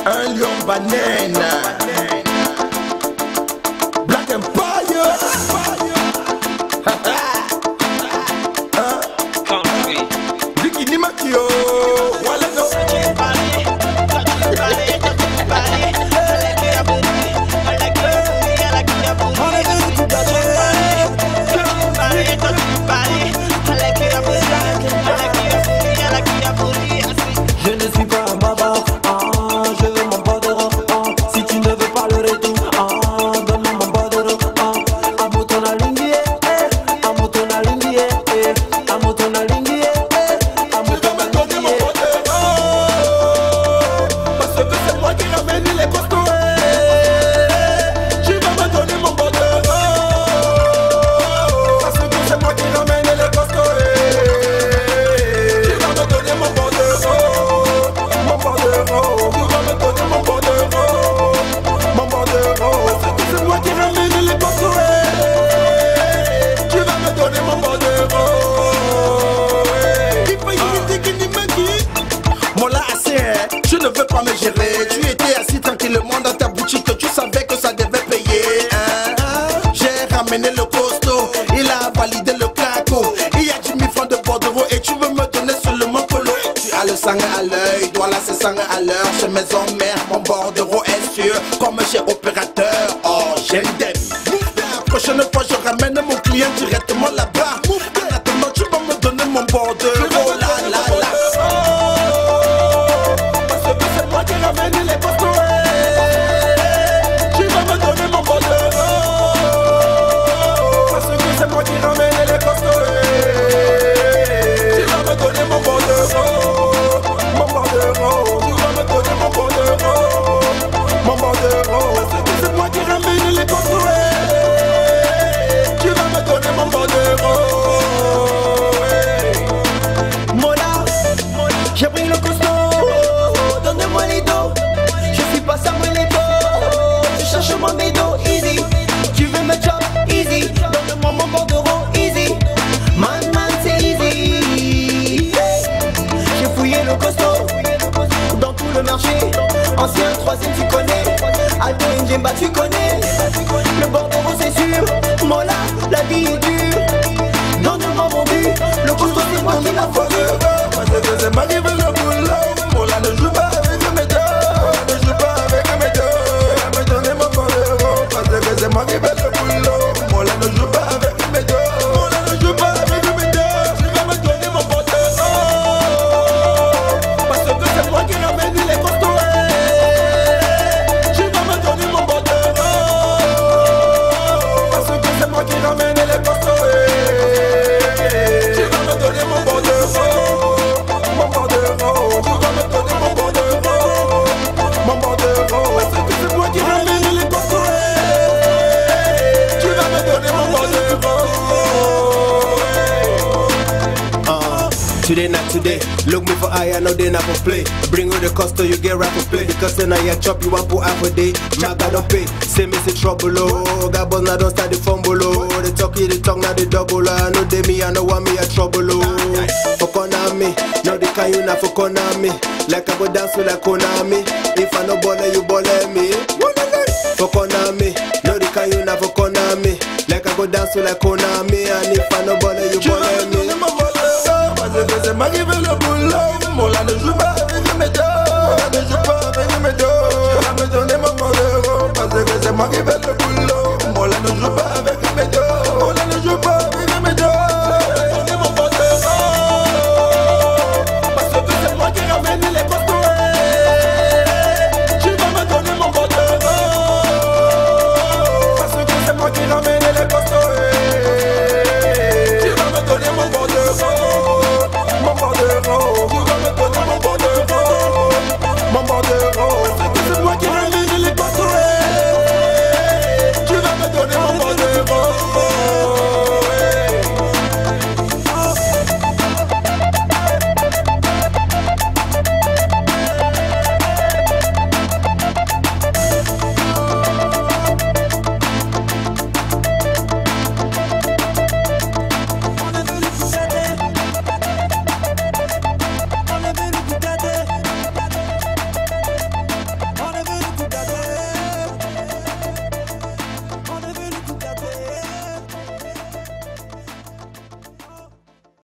Un lion banane. Black Empire. Bikini Makio. Voilà no. Je ne suis pas un baba, je veux mon bordereau. Si tu ne veux pas le retour, donne-moi mon bordereau. Amotona lingie, amotona lingie, amotona lingie, amotona lingie. Parce que c'est moi qui ramène les costauds. Tu vas me donner mon bordereau. Parce que c'est moi qui ramène les costauds. Tu vas me donner mon bordereau. Mon bordereau. Tu vas me donner mon bordereau. Mon bordereau. Parce que c'est moi qui ramène les costauds. Tu vas me donner mon bordereau. Il faut imiter qui n'y me dit. Mola assez, je ne veux pas me gérer. Tu étais assis tranquillement dans ta boutique, tu savais que ça devait payer. J'ai ramené le costaud, il a validé le claco. Il y a 10 000 francs de bordereau et tu veux me donner seulement polo. Tu as le sang à l'œil, dois là c'est sang à l'heure. Chez Maison Mère, mon bordereau est sûr. Comme chez opérateur, oh j'ai une dème. La prochaine fois je ramène mon client directement là-bas. En attendant tu vas me donner mon bordereau. La la la. Parce que c'est moi qui ramène les costauds. Tu vas me donner mon bordereau. Parce que c'est moi qui ramène les costauds. Tu vas me donner mon bordereau. Mon bordereau. Tu vas me donner mon bordereau. Mon bordereau. Parce que c'est moi qui ramène les costauds. Tu vas me donner mon bordereau. Mola, j'ai pris le costaud, donnez-moi les dos. Je suis pas Samuel Eto'o, je cherche mon bédo, easy. Tu veux me chop, easy. Donne-moi mon bordereau, easy. Man, c'est easy. J'ai fouillé le costaud, dans tout le marché. Ancien troisième, tu connais. Alto Njemba, tu connais. Le bordereau, c'est sûr. Mola, la vie est dure. Donne-moi mon but, le costaud, c'est moi qui l'a volé. Parce que c'est moi qui veux le boulot. Mola ne joue pas avec mes dos. Ne joue pas avec mes dos. Me donner mon bordereau. Parce que c'est moi qui veux le boulot. Mola ne joue pas avec mes dos. Mola ne joue pas avec mes dos. Tu vas me donner mon bordereau. Parce que c'est moi qui ramène les costauds. Tu vas me donner mon bordereau. Parce que c'est moi qui ramène les costauds. Tu vas me donner mon bordereau. Mon bordereau. Tu vas me donner mon bordereau. Mon bordereau. Parce que c'est moi qui ramène les costauds. Tu vas me donner mon bordereau. Today not today, look me for eye, I know they not for play. Bring with the cost you get right for play. Because then I chop you want for half a day. Maga don't pay, say me say trouble oh. Gabon now don't start the fumble oh. The talk now the double oh. I know they me, I know want me a trouble oh. For Konami, now they can you not for Konami. Like I go dance with like Konami. If I no baller you baller me. For Konami, now they can you not for Konami. Like I go dance with like Konami. And if I no baller you baller me. Parce que c'est moi qui veux le boulot. Mola ne joue pas avec mes dos. Mola ne joue pas avec mes dos. Tu vas me donner mon bordereau. Parce que c'est moi qui veux le boulot.